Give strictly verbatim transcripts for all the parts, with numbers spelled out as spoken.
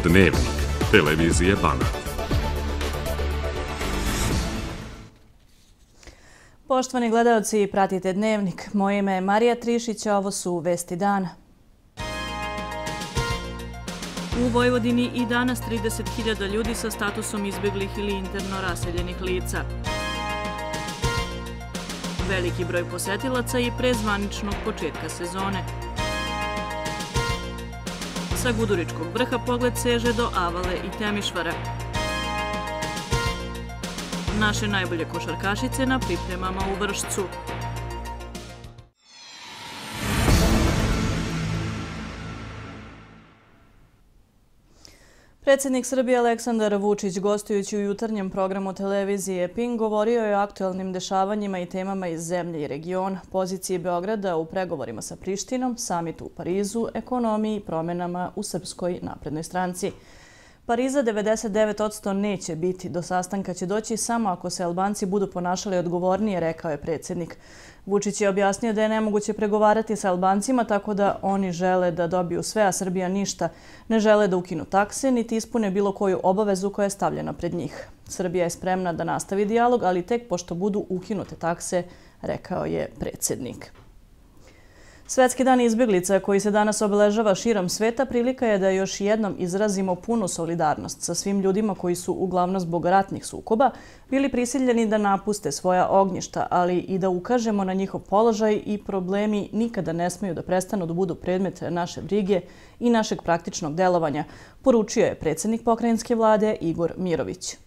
Dnevnik televizije Banat. Poštovani gledaoci, pratite Dnevnik. Moje ime je Marija Trišić, a ovo su vesti dana. U Vojvodini i danas trideset hiljada ljudi sa statusom izbjeglih ili interno raseljenih lica. Veliki broj posetilaca i pre zvaničnog početka sezone. Sa Guduričkog vrha pogled seže do Avale i Temišvara. Naše najbolje košarkašice na pripremama u Vršcu. Predsjednik Srbije Aleksandar Vučić, gostujući u jutarnjem programu televizije Pink, govorio je o aktuelnim dešavanjima i temama iz zemlje i regiona, poziciji Beograda u pregovorima sa Prištinom, samitu u Parizu, ekonomiji i promjenama u Srpskoj naprednoj stranci. Pariza devedeset devet posto neće biti, do sastanka će doći samo ako se Albanci budu ponašali odgovornije, rekao je predsjednik. Vučić je objasnio da je nemoguće pregovarati sa Albancima tako da oni žele da dobiju sve, a Srbija ništa. Ne žele da ukinu takse, niti ispune bilo koju obavezu koja je stavljena pred njih. Srbija je spremna da nastavi dijalog, ali tek pošto budu ukinute takse, rekao je predsjednik. Svetski dan izbjeglica koji se danas obeležava širom sveta prilika je da još jednom izrazimo punu solidarnost sa svim ljudima koji su uglavnom zbog ratnih sukoba bili prisiljeni da napuste svoja ognjišta, ali i da ukažemo na njihov položaj i problemi nikada ne smeju da prestanu da budu predmet naše brige i našeg praktičnog delovanja, poručio je predsjednik pokrajinske vlade Igor Mirović.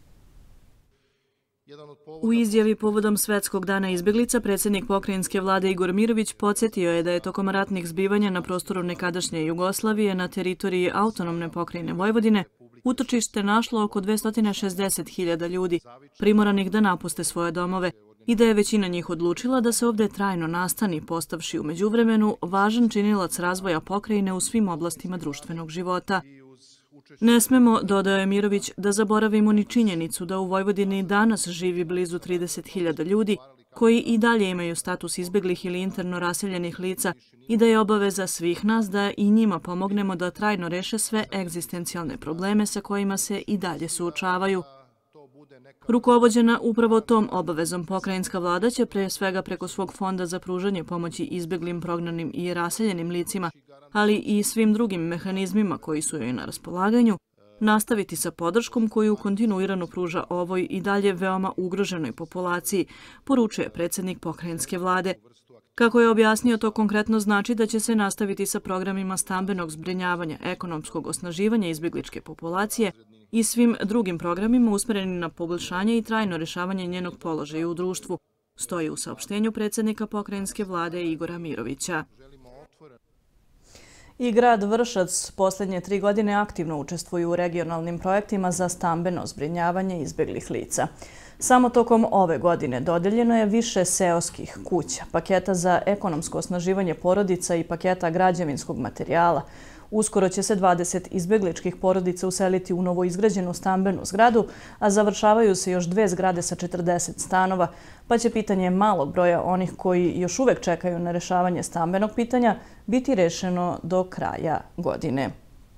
U izjavi povodom Svetskog dana izbjeglica, predsjednik pokrajinske vlade Igor Mirović podsjetio je da je tokom ratnih zbivanja na prostoru nekadašnje Jugoslavije na teritoriji autonomne pokrajine Vojvodine utočište našlo oko dvesta šezdeset hiljada ljudi, primoranih da napuste svoje domove, i da je većina njih odlučila da se ovdje trajno nastani, postavši u međuvremenu važan činilac razvoja pokrajine u svim oblastima društvenog života. Ne smemo, dodao je Mirović, da zaboravimo ni činjenicu da u Vojvodini danas živi blizu trideset hiljada ljudi koji i dalje imaju status izbjeglih ili interno raseljenih lica i da je obaveza svih nas da i njima pomognemo da trajno reše sve egzistencijalne probleme sa kojima se i dalje suočavaju. Rukovođena upravo tom obavezom, pokrajinska vlada će pre svega preko svog fonda za pružanje pomoći izbjeglim, prognanim i raseljenim licima, ali i svim drugim mehanizmima koji su joj na raspolaganju, nastaviti sa podrškom koju kontinuirano pruža ovoj i dalje veoma ugroženoj populaciji, poručuje predsjednik pokrajinske vlade. Kako je objasnio, to konkretno znači da će se nastaviti sa programima stambenog zbrinjavanja, ekonomskog osnaživanja izbjegličke populacije i svim drugim programima usmjerenim na poboljšanje i trajno rješavanje njenog položaja u društvu, stoji u saopštenju predsjednika pokrajinske vlade Igora Mirovića. I grad Vršac posljednje tri godine aktivno učestvuju u regionalnim projektima za stambeno zbrinjavanje izbjeglih lica. Samo tokom ove godine dodeljeno je više seoskih kuća, paketa za ekonomsko osnaživanje porodica i paketa građevinskog materijala. Uskoro će se dvadeset izbjegličkih porodica useliti u novoizgrađenu stambenu zgradu, a završavaju se još dve zgrade sa četrdeset stanova, pa će pitanje malog broja onih koji još uvek čekaju na rešavanje stambenog pitanja biti rešeno do kraja godine.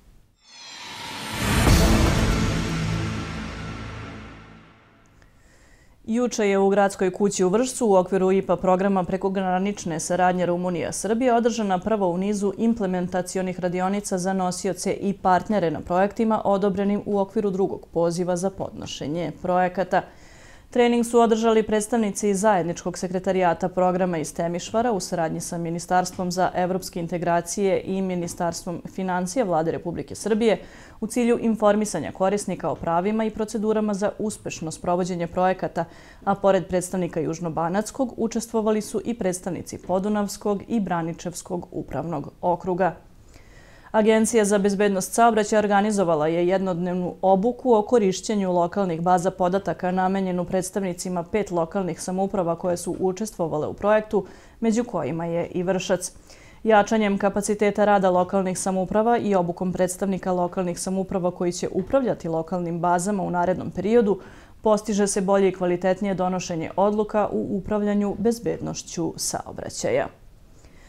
Juče je u Gradskoj kući u Vršcu u okviru I P A programa prekogranične saradnje Rumunija-Srbija održana prva u nizu implementacionih radionica za nosioce i partnere na projektima odobrenim u okviru drugog poziva za podnošenje projekata. Trening su održali predstavnici iz zajedničkog sekretarijata programa iz Temišvara u saradnji sa Ministarstvom za evropske integracije i Ministarstvom financija Vlade Republike Srbije u cilju informisanja korisnika o pravima i procedurama za uspešno sprovođenje projekata, a pored predstavnika Južnobanatskog učestvovali su i predstavnici Podunavskog i Braničevskog upravnog okruga. Agencija za bezbednost saobraćaja organizovala je jednodnevnu obuku o korišćenju lokalnih baza podataka namenjenu predstavnicima pet lokalnih samouprava koje su učestvovale u projektu, među kojima je i Vršac. Jačanjem kapaciteta rada lokalnih samouprava i obukom predstavnika lokalnih samouprava koji će upravljati lokalnim bazama u narednom periodu, postiže se bolje i kvalitetnije donošenje odluka u upravljanju bezbednošću saobraćaja.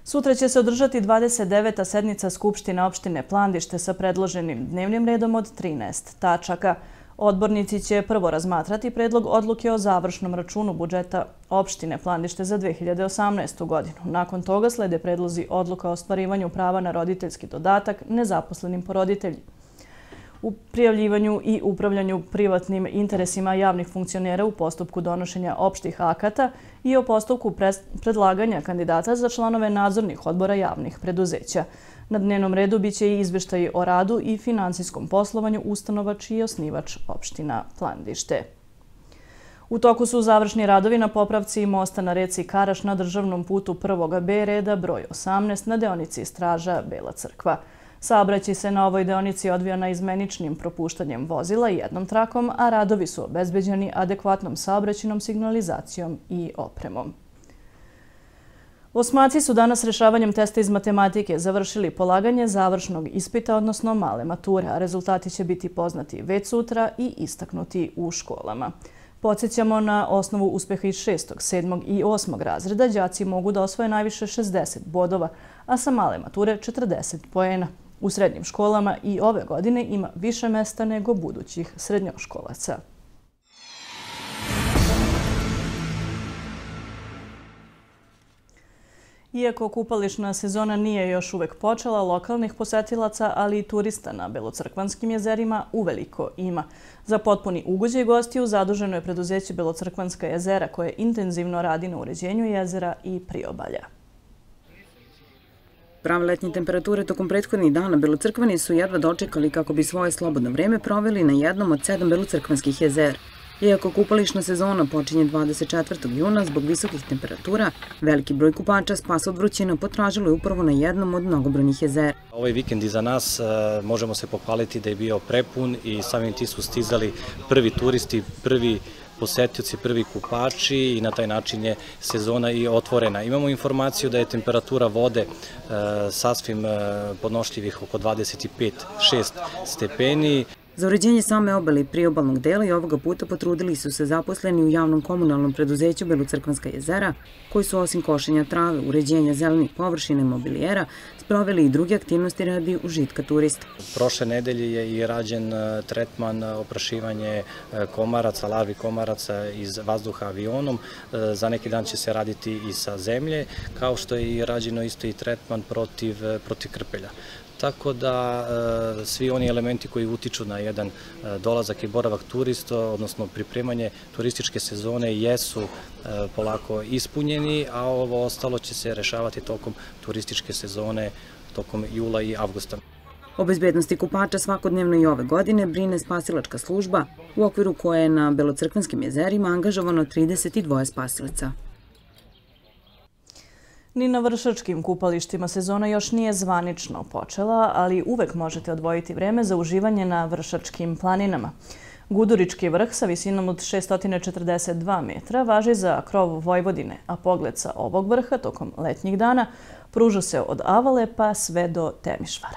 Sutra će se održati dvadeset deveta sednica Skupštine opštine Plandište sa predloženim dnevnim redom od trinaest tačaka. Odbornici će prvo razmatrati predlog odluke o završnom računu budžeta opštine Plandište za dve hiljade osamnaestu. godinu. Nakon toga slede predlozi odluka o ostvarivanju prava na roditeljski dodatak nezaposlenim poroditeljima, u prijavljivanju i upravljanju privatnim interesima javnih funkcionera u postupku donošenja opštih akata i o postupku predlaganja kandidata za članove nadzornih odbora javnih preduzeća. Na dnevnom redu biće i izveštaji o radu i finansijskom poslovanju ustanova čiji je osnivač opština Plandište. U toku su završni radovi na popravci mosta na reci Karaš na državnom putu prvog B reda broj osamnaest na deonici Straža Bela Crkva. Saobraćaj se na ovoj deonici odvija naizmeničnim propuštanjem vozila i jednom trakom, a radovi su obezbeđeni adekvatnom saobraćajnom signalizacijom i opremom. Osmaci su danas rešavanjem testa iz matematike završili polaganje završnog ispita, odnosno male mature, a rezultati će biti poznati već sutra i istaknuti u školama. Podsjećamo, na osnovu uspeha iz šestog, sedmog i osmog razreda đaci mogu da osvoje najviše šezdeset bodova, a sa male mature četrdeset poena. U srednjim školama i ove godine ima više mesta nego budućih srednjoškolaca. Iako kupališna sezona nije još uvek počela, lokalnih posetilaca, ali i turista na Belocrkvanskim jezerima uveliko ima. Za potpuni ugođaj gostiju zaduženo je preduzeće Belocrkvanska jezera koje intenzivno radi na uređenju jezera i priobalja. Prave letnje temperature tokom prethodnih dana Belocrkvani su jedva dočekali kako bi svoje slobodno vreme proveli na jednom od sedam Belocrkvanskih jezera. Iako kupališna sezona počinje dvadeset četvrtog juna, zbog visokih temperatura, veliki broj kupača spas od vrućina potražilo je upravo na jednom od mnogobrojnih jezera. Ovaj vikend iza nas možemo se pohvaliti da je bio prepun i samim tim su stizali prvi turisti, prvi posetioci, prvi kupači i na taj način je sezona i otvorena. Imamo informaciju da je temperatura vode sasvim podnošljivih oko dvadeset pet do dvadeset šest stepeni. Za uređenje same obale i priobalnog dela i ovoga puta potrudili su se zaposleni u javnom komunalnom preduzeću Belocrkvanska jezera, koji su osim košenja trave, uređenja zelenih površina i mobilijera, sproveli i druge aktivnosti radi užitka turista. Prošle nedelje je i rađen tretman oprašivanje komaraca, larvi komaraca iz vazduha avionom. Za neki dan će se raditi i sa zemlje, kao što je i rađeno isto i tretman protiv, protiv krpelja. Tako da svi oni elementi koji utiču na jedan dolazak i boravak turista, odnosno pripremanje turističke sezone, jesu polako ispunjeni, a ovo ostalo će se rešavati tokom turističke sezone, tokom jula i avgusta. O bezbednosti kupača svakodnevno i ove godine brine spasilačka služba, u okviru koje je na Belocrkvanskim jezerima angažovano trideset dva spasilaca. Ni na Vršačkim kupalištima sezona još nije zvanično počela, ali uvek možete odvojiti vreme za uživanje na Vršačkim planinama. Gudurički vrh sa visinom od šessto četrdeset dva metra važi za krov Vojvodine, a pogled sa ovog vrha tokom letnjih dana pruža se od Avale pa sve do Temišvara.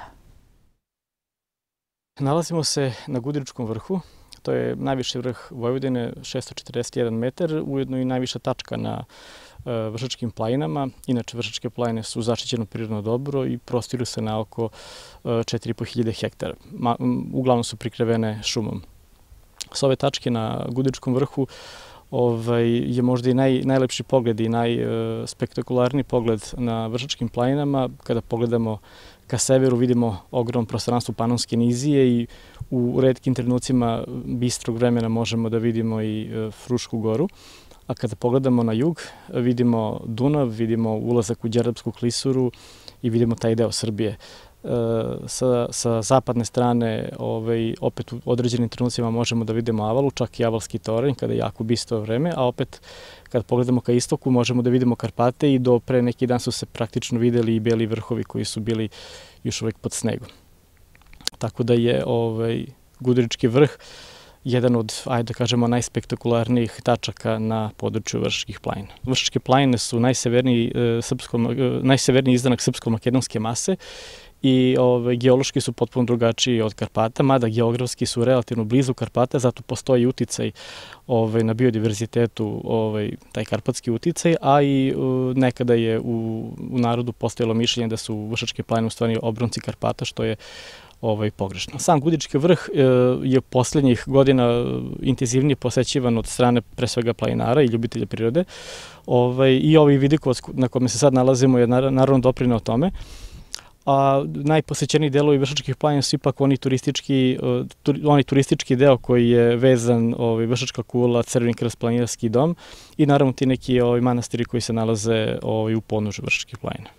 Nalazimo se na Guduričkom vrhu. To je najviši vrh Vojvodine, šessto četrdeset jedan metar, ujedno i najviša tačka na Vršačkim planinama. Inače, Vršačke planine su zaštićeno prirodno dobro i prostiru se na oko četiri i po hiljade hektara. Uglavnom su prikrivene šumom. S ove tačke na Guduričkom vrhu je možda i najlepši pogled i najspektakularniji pogled na Vršačkim planinama. Kada pogledamo ka severu vidimo ogrom prostranstvo Panonske nizije i u retkim trenucima bistrog vremena možemo da vidimo i Frušku goru. A kada pogledamo na jug, vidimo Dunav, vidimo ulazak u Đerdapsku klisuru i vidimo taj deo Srbije. Sa zapadne strane opet u određenim trenucima možemo da vidimo Avalu, čak i Avalski toranj kada je jako bistro vreme, a opet kada pogledamo ka istoku možemo da vidimo Karpate i do pre neki dan su se praktično videli i beli vrhovi koji su bili još uvek pod snegom. Tako da je Gudurički vrh jedan od, ajde da kažemo, najspektakularnijih tačaka na području Vršačkih planina. Vršačke planine su najseverniji, srpsko, najseverniji izdanak srpsko-makedonske mase i ove, geološki su potpuno drugačiji od Karpata, mada geografski su relativno blizu Karpata, zato postoji uticaj ove, na biodiverzitetu, ove, taj karpatski uticaj, a i o, nekada je u, u narodu postojalo mišljenje da su Vršačke planine u stvari obronci Karpata, što je ovaj, pogrešno. Sam Gudički vrh e, je poslednjih godina intenzivnije posećivan od strane pre svega planinara i ljubitelja prirode. Ovaj, I ovaj vidikovac na kome se sad nalazimo je naravno doprineo tome. A najposećeniji delovi Vršačkih planina su ipak oni turistički, tur, oni turistički deo koji je vezan ovaj, Vršačka kula, Crveni krst, planinarski dom i naravno ti neki ovaj, manastiri koji se nalaze ovaj, u podnožju Vršačkih planina.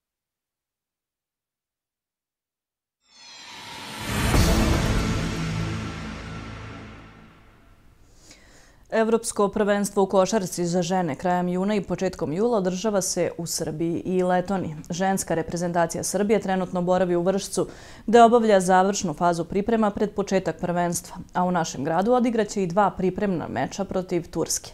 Evropsko prvenstvo u košarci za žene krajem juna i početkom jula održava se u Srbiji i Letoniji. Ženska reprezentacija Srbije trenutno boravi u Vršcu, gde obavlja završnu fazu priprema pred početak prvenstva, a u našem gradu odigraće i dva pripremna meča protiv Turske.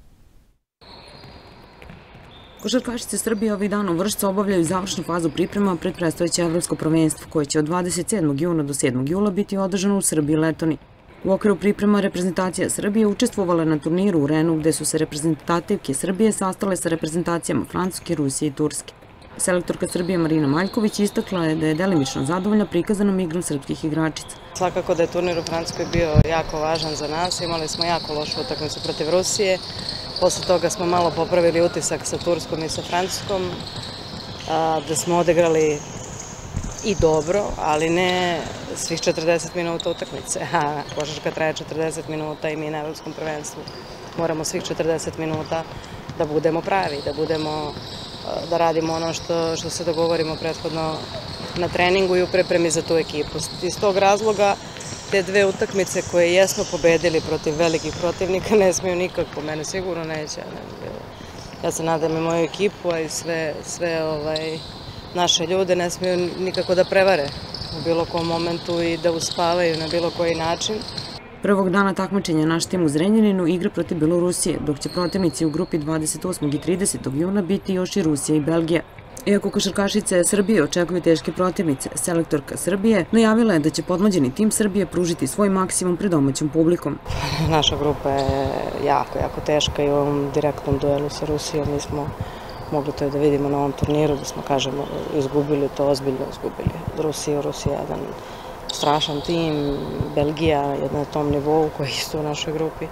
Košarkašice Srbije ovih dana u Vršcu obavljaju završnu fazu priprema pred predstojeće Evropsko prvenstvo, koje će od dvadeset sedmog juna do sedmog jula biti održano u Srbiji i Letoniji. U okviru priprema reprezentacija Srbije učestvovala na turniru u Renu, gde su se reprezentativke Srbije sastale sa reprezentacijama Francuske, Rusije i Turske. Selektorka Srbije Marina Maljković istakla je da je delimično zadovoljna prikazanom igrom srpskih igračica. Svakako da je turnir u Francuskoj bio jako važan za nas. Imali smo jako lošu utakmicu protiv Rusije. Posle toga smo malo popravili utisak sa Turskom i sa Francuskom, da smo odigrali i dobro, ali ne svih četrdeset minuta utakmice. A košarka traje četrdeset minuta i mi na Evropskom prvenstvu moramo svih četrdeset minuta da budemo pravi, da budemo, da radimo ono što, što se dogovorimo prethodno na treningu i u pripremi za tu ekipu. Iz tog razloga te dve utakmice koje jesmo pobedili protiv velikih protivnika ne smiju nikako, mene sigurno neće. Ja se nadam i moju ekipu, a i sve, sve ovaj, naše ljude ne smiju nikako da prevare u bilo kom momentu i da uspavaju na bilo koji način. Prvog dana takmičenja naš tim u Zrenjaninu igra protiv Belorusije, dok će protivnici u grupi dvadeset osmog i tridesetog juna biti još i Rusija i Belgija. Iako košarkašice Srbije očekuju teške protivnice, selektorka Srbije najavila je da će podmlađeni tim Srbije pružiti svoj maksimum pred domaćom publikom. Naša grupa je jako, jako teška i u ovom direktnom duelu sa Rusijom mi smo mogli to i da vidimo na ovom turniru, da smo, kažemo, izgubili to, ozbiljno izgubili. Rusija, Rusija je jedan strašan tim, Belgija je na tom nivou koji je isto u našoj grupi.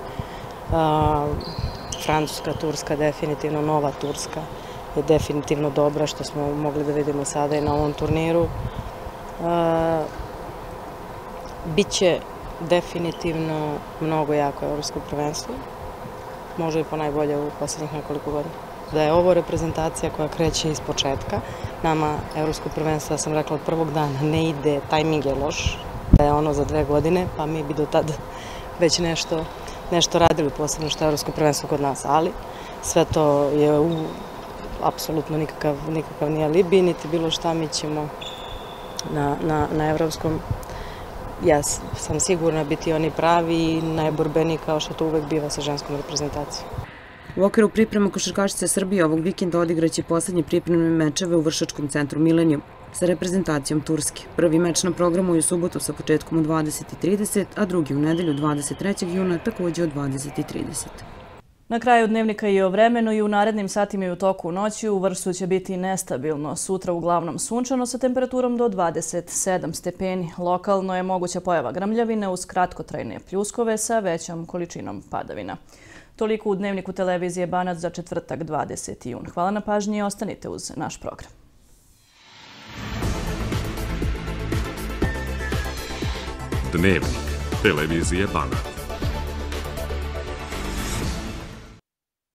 Francuska, Turska, definitivno nova Turska je definitivno dobra, što smo mogli da vidimo sada i na ovom turniru. Biće definitivno mnogo jako evropsko prvenstvo, možda i po najbolje u poslednjih nekoliko godina. Da je ovo reprezentacija koja kreće iz početka. Nama evropsko prvenstvo, ja sam rekla, od prvog dana ne ide, tajming je loš, da je ono za dve godine, pa mi bi do tada već nešto, nešto radili, posebno što je evropsko prvenstvo kod nas, ali sve to je u apsolutno nikakav, nikakav nije alibi, niti bilo šta mi ćemo na, na, na evropskom. Ja sam sigurna biti oni pravi i najborbeniji kao što to uvek biva sa ženskom reprezentacijom. U okviru priprema košarkašice Srbije ovog vikenda odigraće poslednje pripremne mečeve u Vršačkom centru Milenijum sa reprezentacijom Turske. Prvi meč na programu je u subotu sa početkom u dvadeset i trideset, a drugi u nedelju dvadeset trećeg juna takođe od dvadeset i trideset. Na kraju dnevnika i o vremenu i u narednim satima i u toku noći u Vršcu će biti nestabilno. Sutra uglavnom sunčano sa temperaturom do dvadeset sedam stepeni. Lokalno je moguća pojava grmljavine uz kratkotrajne pljuskove sa većom količinom padavina. Toliko u dnevniku televizije Banac za četvrtak dvadeseti jun. Hvala na pažnji i ostanite uz naš program. Dnevnik televizije Banat.